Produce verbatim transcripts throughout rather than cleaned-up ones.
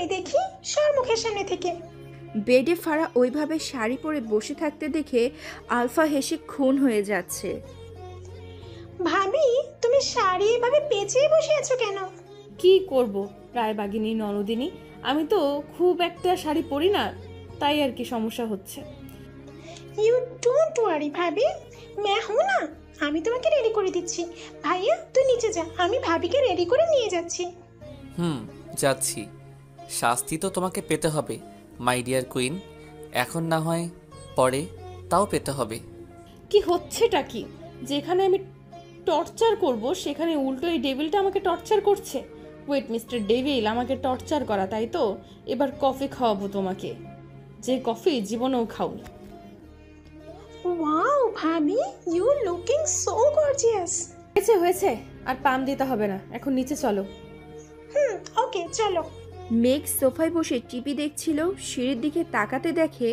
Sorry দেখি, সর মুখের সামনে থেকে। বেডে ফারা ওইভাবে শাড়ি পরে বসে থাকতে দেখে আলফা হেসে খুন হয়ে যাচ্ছে। ভাবি, তুমি শাড়ি এভাবে পেঁচিয়ে বসে আছো কেন? কি করব রায়বাগিনী ননদিনী, আমি তো খুব একটা শাড়ি পরি না, তাই আর কি সমস্যা হচ্ছে। ইউ ডোন্ট ওয়ারি ভাবি, मैं हूं না, আমি তোমাকে রেডি করে দিচ্ছি। ভাইয়া তুই নিচে যা, আমি ভাবিকে রেডি করে নিয়ে যাচ্ছি। হুম, যাচ্ছি। শাস্তি তো তোমাকে পেতে হবে মাই ডিয়ার কুইন, এখন না হয় পরে, তাও পেতে হবে। কি হচ্ছেটা কি? যেখানে আমি টর্চার করব সেখানে উল্টো এই ডেভিলটা আমাকে টর্চার করছে। ওয়েট মিস্টার ডেভিল, আমাকে টর্চার করা তাই তো? এবার কফি খাওয়াবো তোমাকে, যে কফি জীবনেও খাওনি। ওয়াও ভাবি, ইউ লুকিং সো গর্জিয়াস। হয়েছে হয়েছে, আর পাম দিতে হবে না, এখন নিচে চলো। হুম ওকে চলো। মেঘ সোফায় বসে টিভি দেখছিল, সিঁড়ির দিকে তাকাতে দেখে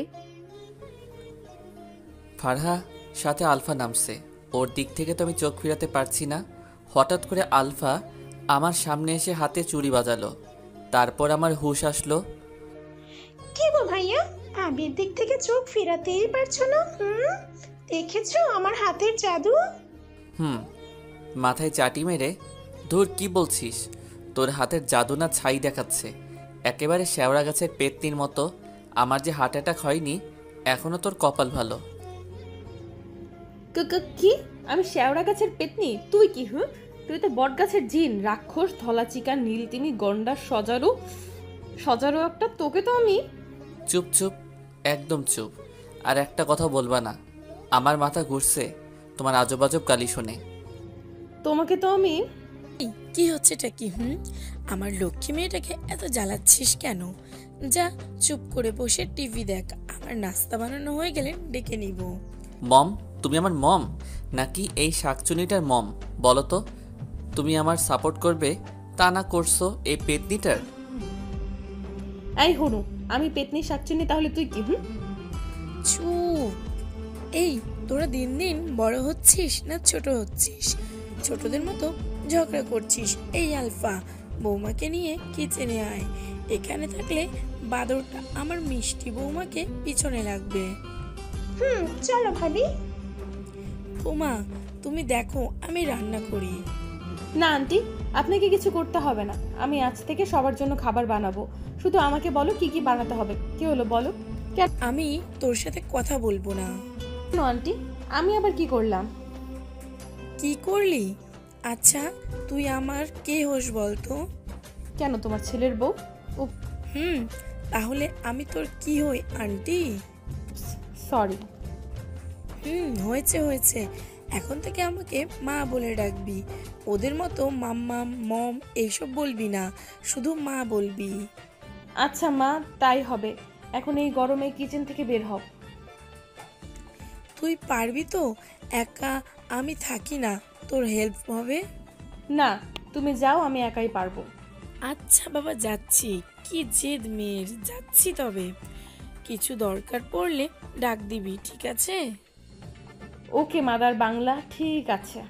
ফারহা সাথে আলফা নামছে। ওর দিক থেকে তো আমি চোখ ফিরাতে পারছি না। হঠাৎ করে আলফা আমার সামনে এসে হাতে চুড়ি বাজালো, তারপর আমার হুঁশ আসলো। কি গো ভাইয়া, ভাবির দিক থেকে চোখ ফিরাতেই পারছো না? হুম, দেখেছো আমার হাতের জাদু? হুম, মাথায় চাটি মেরে, ধুর কি বলছিস, তোর হাতের জাদু না ছাই দেখাচ্ছে, একেবারে শেওড়া গাছের পেতনির মতো। আমার যে হার্ট অ্যাটাক হয়নি এখনো, তোর কপাল ভালো। কি? আমি শেওড়া গাছের পেতনি? তুই কি? হুম, তুই তো বট গাছের জিন, রাক্ষস, ধলা চিকা, নীলতিমি, গন্ডার, সজারু সজারু একটা। তোকে তো আমি। চুপ চুপ, একদম চুপ, আর একটা কথা বলবা না। আমার মাথা ঘুরছে তোমার আজব আজব গালি শুনে। তোমাকে তো আমি। কি হচ্ছেটা কি? হুম, আমার লক্ষ্মী মেয়েটাকে এত জ্বালাচ্ছিস কেন? যা চুপ করে বসে টিভি দেখ, আমার নাস্তা বানানো হয়ে গেলে ডেকে নিব। মম? তুমি আমার মম নাকি এই শাকচুনিটার মম? বলো তো, তুমি আমার সাপোর্ট করবে তা না করছো এই পেতনিটার? এই হনু, আমি পেতনি শাকচুনি, তাহলে তুই কি? হুম, চুপ। এই তোরা দিন দিন বড় হচ্ছিস না ছোট হচ্ছিস? ছোটদের মতো ঝগড়া করছিস। এই আলফা, বৌমাকে নিয়ে কিচেনে আয়। এখানে থাকলে বাদরটা আমার মিষ্টি বৌমাকে পিছনে লাগবে। হুম চলো ভাবি। বৌমা তুমি দেখো আমি রান্না করি। না আন্টি, আপনাকে কিছু করতে হবে না, আমি আজ থেকে সবার জন্য খাবার বানাবো। শুধু আমাকে বলো কি কি বানাতে হবে। কি হলো বলো? কেন? আমি তোর সাথে কথা বলবো না। আন্টি, আমি আবার কি করলাম? কি করলি? আচ্ছা তুই আমার কে হোস বলতো? কেন, তোমার ছেলের বউ? ও হুম, তাহলে আমি তোর কি হই? আন্টি? সরি। হুম, হয়েছে হয়েছে, এখন থেকে আমাকে মা বলে ডাকবি। ওদের মতো মাম্মা, মম এইসব বলবি না, শুধু মা বলবি। আচ্ছা মা, তাই হবে। এখন এই গরমে কিচেন থেকে বের হও। তুই পারবি তো? একা আমি থাকি না, তোর হেল্প হবে না, তুমি যাও, আমি একাই পারবো। আচ্ছা বাবা যাচ্ছি। কি জেদ মেয়ের, যাচ্ছি। তবে কিছু দরকার পড়লে ডাক দিবি, ঠিক আছে? ওকে মাদার বাংলা, ঠিক আছে।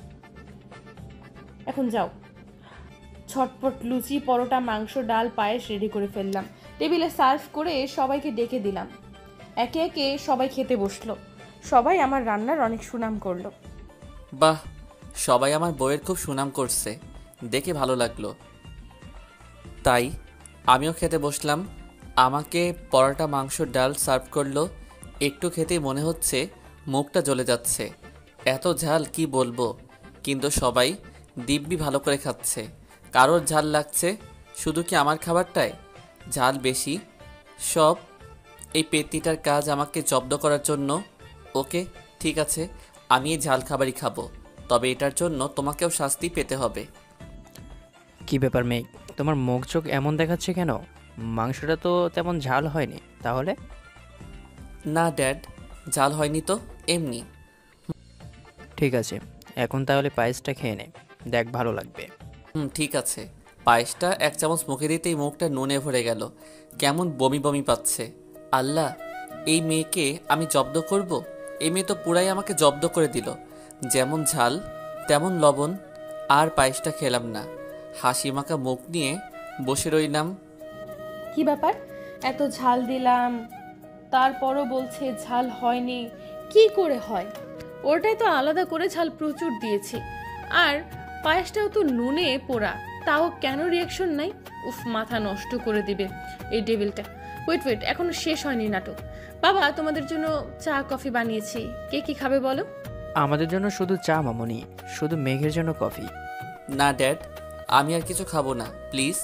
এখন যাও। ছটপট লুচি, পরোটা, মাংস, ডাল, পায়েস রেডি করে ফেললাম। টেবিলে সার্ভ করে সবাইকে ডেকে দিলাম। একে একে সবাই খেতে বসলো। সবাই আমার রান্নার অনেক সুনাম করলো। বাহ, সবাই আমার বউয়ের খুব সুনাম করছে, দেখে ভালো লাগলো। তাই আমিও খেতে বসলাম। আমাকে পরোটা, মাংস, ডাল সার্ভ করলো। একটু খেতেই মনে হচ্ছে মুখটা জ্বলে যাচ্ছে, এত ঝাল কি বলবো। কিন্তু সবাই দিব্যি ভালো করে খাচ্ছে। কারোর ঝাল লাগছে, শুধু কি আমার খাবারটায় ঝাল বেশি? সব এই পেতনিটার কাজ আমাকে জব্দ করার জন্য। ওকে ঠিক আছে, আমি এই ঝাল খাবারই খাবো, তবে এটার জন্য তোমাকেও শাস্তি পেতে হবে। কি ব্যাপার মেঘ, তোমার মুখ চোখ এমন দেখাচ্ছে কেন? মাংসটা তো তেমন ঝাল হয়নি তাহলে? না ড্যাড, ঝাল হয়নি তো, এমনি। ঠিক আছে, এখন তাহলে পায়েসটা খেয়ে নে, দেখ ভালো লাগবে। হুম ঠিক আছে। পায়েসটা এক চামচ মুখে দিতেই মুখটা নুনে ভরে গেল, কেমন বমি বমি পাচ্ছে। আল্লাহ, এই মেয়েকে আমি জব্দ করব? এই মেয়ে তো পুরাই আমাকে জব্দ করে দিল, যেমন ঝাল তেমন লবণ। আর পায়েসটা খেলাম না, হাসি মাখা মুখ নিয়ে বসে রইলাম। কি ব্যাপার, এত ঝাল দিলাম তারপরও বলছে ঝাল হয়নি। কি করে হয়? ওটাই তো আলাদা করে ঝাল প্রচুর দিয়েছি, আর পায়েসটাও তো নুনে পোড়া, তাও কেন রিয়াকশন নাই? উফ, মাথা নষ্ট করে দিবে এই ডেভিলটা। ওয়েট ওয়েট এখনো শেষ হয়নি নাটক। বাবা, তোমাদের জন্য চা কফি বানিয়েছি, কে কি খাবে বলো? আমাদের জন্য শুধু চা মামুনি, শুধু মেঘের জন্য কফি। না ড্যাড, আমি আর কিছু খাবো না প্লিজ।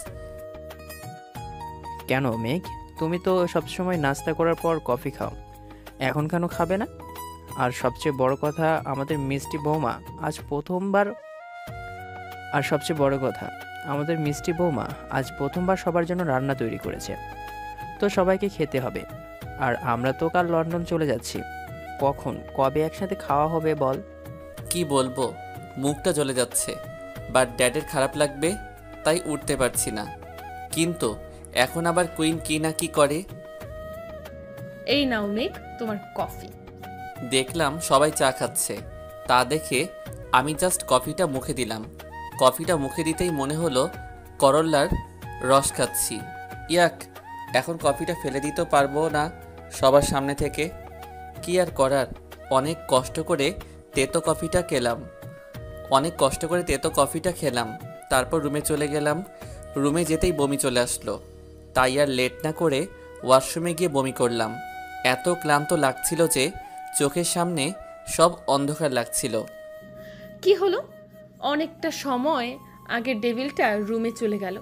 কেন মেঘ, তুমি তো সবসময় নাস্তা করার পর কফি খাও, এখন কেন খাবে না? আর সবচেয়ে বড় কথা, আমাদের মিষ্টি বৌমা আজ প্রথমবার আর সবচেয়ে বড় কথা আমাদের মিষ্টি বৌমা আজ প্রথমবার সবার জন্য রান্না তৈরি করেছে, তো সবাইকে খেতে হবে। আর আমরা তো কাল লন্ডন চলে যাচ্ছি, কখন কবে একসাথে খাওয়া হবে বল? কি বলবো, মুখটা জ্বলে যাচ্ছে, বাট ড্যাডের খারাপ লাগবে তাই উঠতে পারছি না। কিন্তু এখন আবার কুইন কি না কি করে। এই নাও মেঘ, তোমার কফি। দেখলাম সবাই চা খাচ্ছে, তা দেখে আমি জাস্ট কফিটা মুখে দিলাম। কফিটা মুখে দিতেই মনে হলো করল্লার রস খাচ্ছি। ইয়াক, এখন কফিটা ফেলে দিতে পারবো না সবার সামনে থেকে। কি আর করার, অনেক কষ্ট করে তেতো কফিটা খেলাম অনেক কষ্ট করে তেতো কফিটা খেলাম তারপর রুমে চলে গেলাম। রুমে যেতেই বমি চলে আসলো, তাই আর লেট না করে ওয়াশরুমে গিয়ে বমি করলাম। এত ক্লান্ত লাগছিল যে চোখের সামনে সব অন্ধকার লাগছিল। কি হলো? অনেকটা সময় আগে ডেভিলটা রুমে চলে গেল,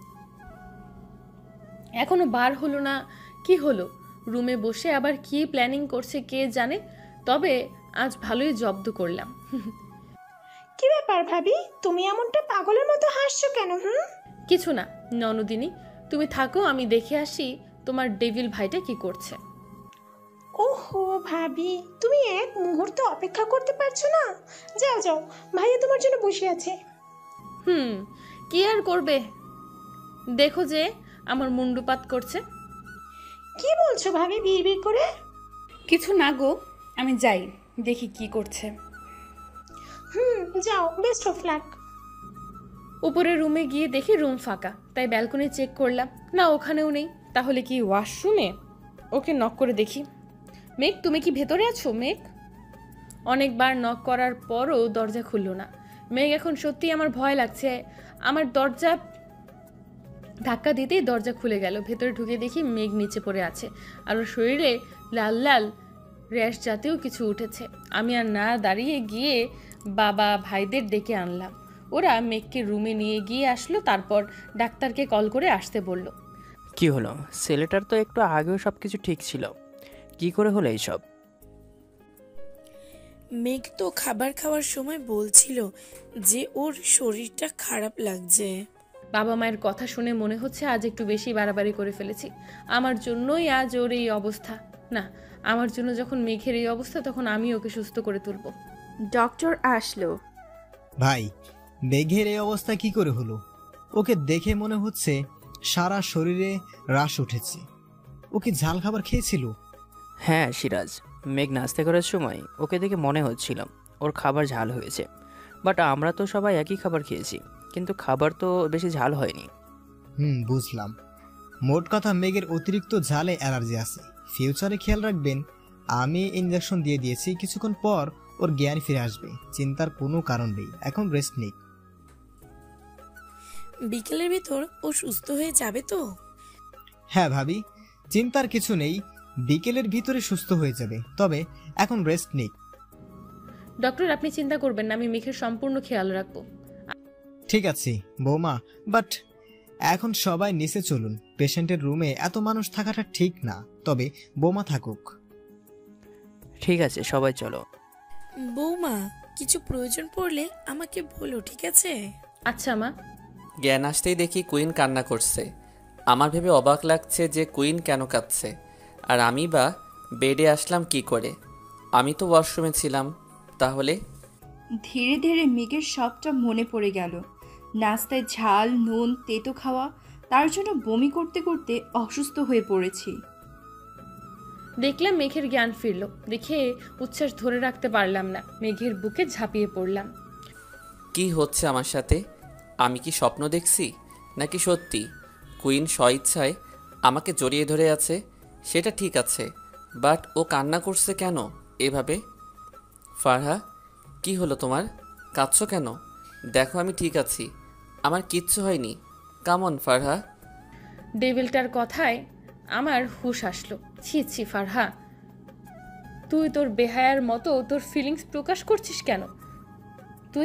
এখনো বার হলো না। কি হলো? রুমে বসে আবার কি প্ল্যানিং করছে কে জানে। তবে আজ ভালোই জব্দ করলাম। কি ব্যাপার ভাবি, তুমি এমনটা পাগলের মতো হাসছো কেন? হুম কিছু না ননদিনী, তুমি থাকো, আমি দেখে আসি তোমার ডেভিল ভাইটা কি করছে। ওহো ভাবি, তুমি এক মুহূর্ত অপেক্ষা করতে পারছো না? যাও যাও, ভাইয়া তোমার জন্য বসে আছে। হুম, কি আর করবে, দেখো যে আমার মুন্ডুপাত করছে। কি বলছো ভাবি বিড়বিড় করে? কিছু না গো, আমি যাই দেখি কি করছে। হুম যাও, বেস্ট অফ লাক। উপরের রুমে গিয়ে দেখি রুম ফাঁকা, তাই ব্যালকনি চেক করলাম, না ওখানেও নেই। তাহলে কি ওয়াশরুমে? ওকে নক করে দেখি। মেঘ, তুমি কি ভেতরে আছো? মেঘ। অনেকবার নক করার পরও দরজা খুললো না। মেঘ, এখন সত্যি আমার ভয় লাগছে। আমার দরজা ধাক্কা দিতেই দরজা খুলে গেল। ভেতরে ঢুকে দেখি মেঘ নিচে পড়ে আছে, আর ওর শরীরে লাল লাল র্যাশ জাতীয় কিছু উঠেছে। আমি আর না দাঁড়িয়ে গিয়ে বাবা ভাইদের ডেকে আনলাম। ওরা মেঘকে রুমে নিয়ে গিয়ে আসলো, তারপর ডাক্তারকে কল করে আসতে বলল। কি হলো? ছেলেটার তো একটু আগেও সব কিছু ঠিক ছিল, কি করে হলো এইসব? মেঘ তো খাবার খাওয়ার সময় বলছিল যে ওর শরীরটা খারাপ লাগছে। বাবা মায়ের কথা শুনে মনে হচ্ছে আজ একটু বেশি বাড়াবাড়ি করে ফেলেছি। আমার জন্যই আজ ওর এই অবস্থা। না, আমার জন্য যখন মেঘের এই অবস্থা, তখন আমি ওকে সুস্থ করে তুলব। ডক্টর আসলো। ভাই, মেঘের এই অবস্থা কি করে হলো? ওকে দেখে মনে হচ্ছে সারা শরীরে রাশ উঠেছে। ও কি ঝাল খাবার খেয়েছিল? হ্যাঁ সিরাজ, মেঘ নাস্তা করার সময় ওকে দেখে মনে হচ্ছিল ওর খাবার ঝাল হয়েছে, বাট আমরা তো সবাই একই খাবার খেয়েছি, কিন্তু খাবার তো বেশি ঝাল হয়নি। হুম বুঝলাম। মোট কথা, মেঘের অতিরিক্ত ঝালে অ্যালার্জি আছে। ফিউচারে খেয়াল রাখবেন। আমি ইনজেকশন দিয়ে দিয়েছি, কিছুক্ষণ পর ওর জ্ঞান ফিরে আসবে, চিন্তার কোনো কারণ নেই। এখন রেস্ট নিক। বিকেলের ভিতর ও সুস্থ হয়ে যাবে তো? হ্যাঁ ভাবি, চিন্তার কিছু নেই, বিকেলের ভিতরে সুস্থ হয়ে যাবে। তবে এখন রেস্ট নিক। ডক্টর, আপনি চিন্তা করবেন না, আমি মেঘের সম্পূর্ণ খেয়াল রাখবো। ঠিক আছে বৌমা, বাট এখন সবাই নিচে চলুন। পেশেন্টের রুমে এত মানুষ থাকাটা ঠিক না, তবে বৌমা থাকুক। ঠিক আছে, সবাই চলো। বৌমা, কিছু প্রয়োজন পড়লে আমাকে বলো, ঠিক আছে? আচ্ছা মা। জ্ঞান আসতেই দেখি কুইন কান্না করছে। আমার ভেবে অবাক লাগছে যে কুইন কেন কাঁদছে, আর আমি বা বেডে আসলাম কি করে? আমি তো ওয়াশরুমে ছিলাম। তাহলে ধীরে ধীরে মেঘের সবটা মনে পড়ে গেল। নাস্তায় ঝাল নুন তেতো খাওয়া, তার জন্য বমি করতে করতে অসুস্থ হয়ে পড়েছি। দেখলাম মেঘের জ্ঞান ফিরল, দেখে উচ্ছ্বাস ধরে রাখতে পারলাম না, মেঘের বুকে ঝাঁপিয়ে পড়লাম। কি হচ্ছে আমার সাথে? আমি কি স্বপ্ন দেখছি নাকি সত্যি? কুইন স্বইচ্ছায় আমাকে জড়িয়ে ধরে আছে, সেটা ঠিক আছে, বাট ও কান্না করছে কেন এভাবে? ফারহা, কি হলো তোমার? কাঁদছো কেন? দেখো আমি ঠিক আছি, আমার কিচ্ছু হয়নি। কামন ফারহা। ডেভিলটার কথায় আমার হুঁশ আসলো। ছি ছি ফারহা, তুই তোর বেহায়ার মতো তোর ফিলিংস প্রকাশ করছিস কেন? তুই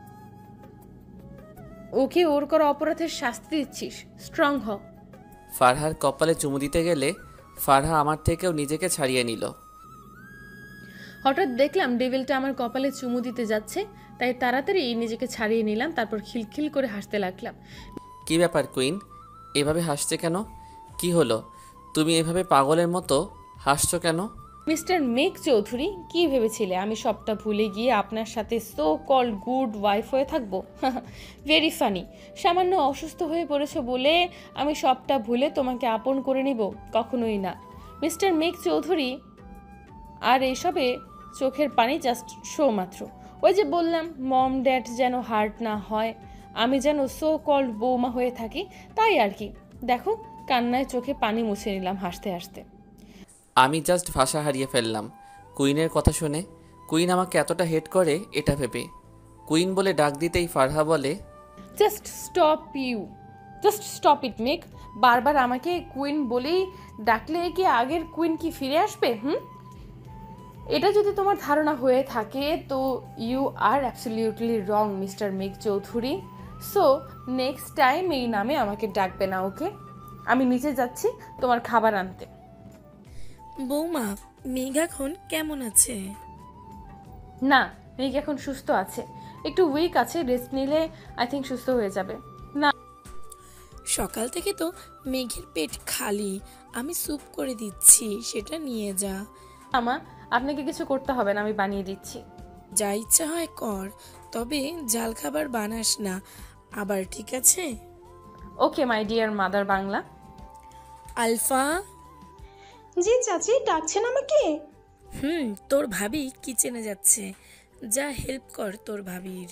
ওকে ওর করা অপরাধের শাস্তি দিচ্ছিস। স্ট্রং হ। ফারহার কপালে চুমু দিতে গেলে ফারহা আমার থেকেও নিজেকে ছাড়িয়ে নিল। হঠাৎ দেখলাম ডেভিলটা আমার কপালে চুমু দিতে যাচ্ছে, তাই তাড়াতাড়ি নিজেকে ছাড়িয়ে নিলাম। তারপর খিলখিল করে হাসতে লাগলাম। কি ব্যাপার কুইন, এভাবে হাসছে কেন? কি হলো, তুমি এভাবে পাগলের মতো হাসছো কেন? মিস্টার মেঘ চৌধুরী, কি ভেবেছিলে আমি সবটা ভুলে গিয়ে আপনার সাথে সো কল্ড গুড ওয়াইফ হয়ে থাকবো? Very funny. সামান্য অসুস্থ হয়ে পড়েছো বলে আমি সবটা ভুলে তোমাকে আপন করে নিব? কখনোই না মিস্টার মেঘ চৌধুরী। আর এইসবে চোখের পানি জাস্ট শো মাত্র। ওই যে বললাম, মম ড্যাড যেন হার্ট না হয়, আমি যেন সো কল্ড বৌমা হয়ে থাকি, তাই আর কি। দেখো, কান্নায় চোখে পানি মুছে নিলাম হাসতে হাসতে। আমি জাস্ট ভাষা হারিয়ে ফেললাম কুইনের কথা শুনে। কুইন আমাকে এতটা হেট করে এটা ভেবে। কুইন বলে ডাক দিতেই ফারহা বলে, just stop you, just stop it make. বারবার আমাকে কুইন বলেই ডাকলে কি আগের কুইন কি ফিরে আসবে? হুম, এটা যদি তোমার ধারণা হয়ে থাকে তো you are absolutely wrong mister Megh Chowdhury. So next time এই নামে আমাকে ডাকবে না, ওকে? আমি নিচে যাচ্ছি তোমার খাবার আনতে। বৌমা, মেঘ এখন কেমন আছে? না, মেঘ এখন সুস্থ আছে, একটু উইক আছে, রেস্ট নিলে আই থিঙ্ক সুস্থ হয়ে যাবে। না, সকাল থেকে তো মেঘের পেট খালি, আমি স্যুপ করে দিচ্ছি, সেটা নিয়ে যা। আমা, আপনাকে কিছু করতে হবে না, আমি বানিয়ে দিচ্ছি। যা ইচ্ছা হয় কর, তবে জাল খাবার বানাস না আবার, ঠিক আছে? Okay my dear mother Bangla. Alpha. জি চাচি, ডাকছেন আমাকে? হুম, তোর ভাবি কিচেনে যাচ্ছে, যা হেল্প কর তোর ভাবির।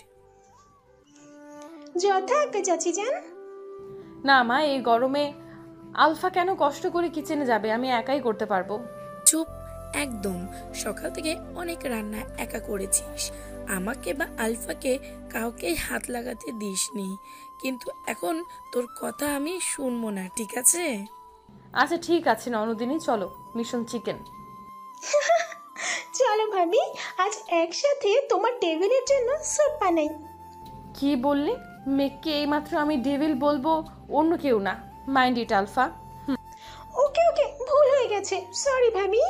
যথা আজ্ঞা চাচি যান। না মা, এই গরমে আলফা কেন কষ্ট করে কিচেনে যাবে? আমি একাই করতে পারবো। চুপ একদম। সকাল থেকে অনেক রান্না একা করেছিস, আমাকে বা আলফাকে কাউকেই হাত লাগাতে দিসনি, কিন্তু এখন তোর কথা আমি শুনবো না, ঠিক আছে? আচ্ছা ঠিক আছে ননদিনী, চলো মিশন চিকেন। চলো ভাবি, আজ একসাথে তোমার টেবিলের জন্য স্যুপ বানাই। কি বললি? মেঘকে এইমাত্র আমি ডেভিল বলবো, অন্য কেউ না। Mind it alpha. ওকে ওকে, ভুল হয়ে গেছে, সরি ভাবি।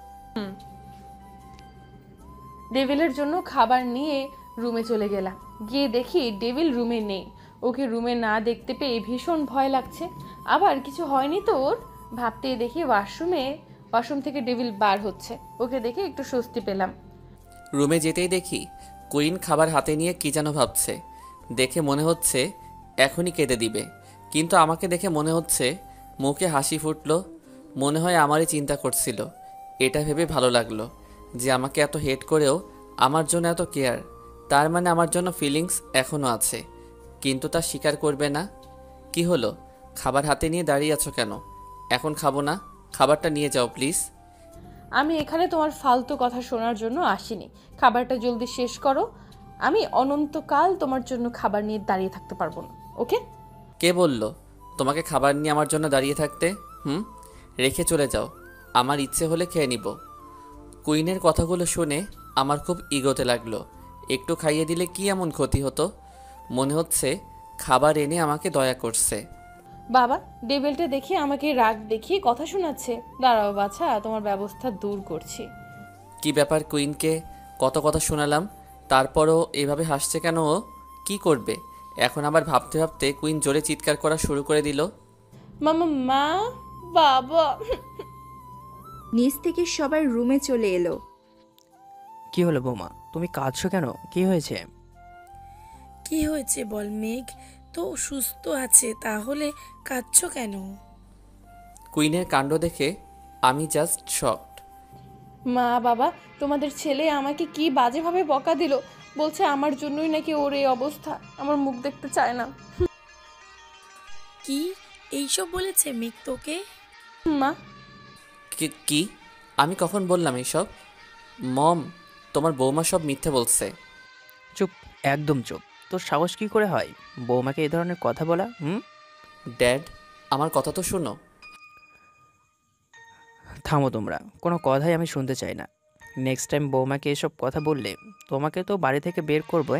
ডেভিলের জন্য খাবার নিয়ে রুমে চলে গেলাম। গিয়ে দেখি ডেভিল রুমে নেই। ওকে রুমে না দেখতে পেয়ে ভীষণ ভয় লাগছে। আবার কিছু হয়নি তো ওর? ভাবতে দেখি ওয়াশরুমে ওয়াশরুম থেকে ডেভিল বার হচ্ছে। ওকে দেখে একটু স্বস্তি পেলাম। রুমে যেতেই দেখি কুইন খাবার হাতে নিয়ে কী যেন ভাবছে। দেখে মনে হচ্ছে এখনই কেঁদে দিবে, কিন্তু আমাকে দেখে মনে হচ্ছে মুখে হাসি ফুটলো। মনে হয় আমারই চিন্তা করছিল। এটা ভেবে ভালো লাগলো যে আমাকে এত হেট করেও আমার জন্য এত কেয়ার। তার মানে আমার জন্য ফিলিংস এখনও আছে, কিন্তু তা স্বীকার করবে না। কি হলো, খাবার হাতে নিয়ে দাঁড়িয়ে আছো কেন? এখন খাবো না, খাবারটা নিয়ে যাও প্লিজ। আমি এখানে তোমার ফালতু কথা শোনার জন্য আসিনি। খাবারটা জলদি শেষ করো। আমি অনন্তকাল তোমার জন্য খাবার নিয়ে দাঁড়িয়ে থাকতে পারবো না, ওকে? কে বলল তোমাকে খাবার নিয়ে আমার জন্য দাঁড়িয়ে থাকতে? হুম, রেখে চলে যাও, আমার ইচ্ছে হলে খেয়ে নিব। কুইনের কথাগুলো শুনে আমার খুব ইগোতে লাগলো। একটু খাইয়ে দিলে কি এমন ক্ষতি হতো? মনে হচ্ছে খাবার এনে আমাকে দয়া করছে। বাবা, ডেভিলটা দেখি আমাকে রাগ দেখিয়ে কথা শোনাচ্ছে। দাঁড়াও বাছা, তোমার ব্যবস্থা দূর করছি। কি ব্যাপার, কুইনকে কত কথা শোনালাম, তারপরও এভাবে হাসছে কেন ও? কি করবে এখন? আবার ভাবতে ভাবতে কুইন জোরে চিৎকার করা শুরু করে দিল। মামা, মা, বাবা। নিচ থেকে সবাই রুমে চলে এলো। কি হলো বৌমা, তুমি কাঁদছো কেন? কি হয়েছে? কি হয়েছে বল মেঘ, তো সুস্থ আছে, তাহলে কাঁদছো কেন? কুইনের কাণ্ড দেখে আমি জাস্ট শকড। মা বাবা, তোমাদের ছেলে আমাকে কি বাজেভাবে বকা দিল। বলছে আমার জন্যই নাকি ওর এই অবস্থা। আমার মুখ দেখতে চায় না। কি এইসব বলেছে মেঘ তোকে? মা কি কি আমি কখন বললাম এসব? মম, তোমার বৌমা সব মিথ্যে বলছে। চুপ, একদম চুপ। তোর সাহস কি করে হয় বৌমাকে এই ধরনের কথা বলা? হুম? ড্যাড, আমার কথা তো শোনো। থামো তোমরা, কোনো কথাই আমি শুনতে চাই না। নেক্সট টাইম বৌমাকে এসব কথা বললে তোমাকে তো বাড়ি থেকে বের করবে।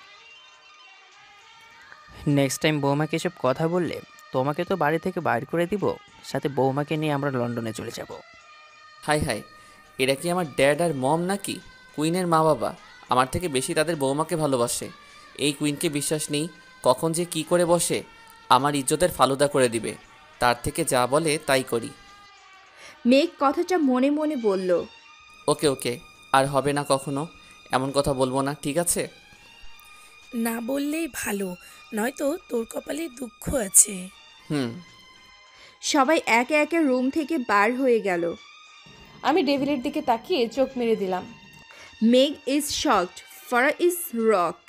নেক্সট টাইম বৌমাকে এসব কথা বললে তোমাকে তো বাড়ি থেকে বাইর করে দিব, সাথে বৌমাকে নিয়ে আমরা লন্ডনে চলে যাব। হাই হাই, এরা কি আমার ড্যাড আর মম নাকি? কুইনের মা বাবা আমার থেকে বেশি তাদের বৌমাকে ভালোবাসে। এই কুইনকে বিশ্বাস নেই, কখন যে কি করে বসে আমার ইজ্জতের ফালুদা করে দিবে। তার থেকে যা বলে তাই করি। মেঘ কথাটা মনে মনে বলল। ওকে ওকে, আর হবে না কখনো, এমন কথা বলবো না, ঠিক আছে? না বললেই ভালো, নয়তো তোর কপালে দুঃখ আছে। হুম। সবাই একে একে রুম থেকে বার হয়ে গেল। আমি ডেভিলের দিকে তাকিয়ে চোখ মেরে দিলাম। Megh is shocked, Farah is rock.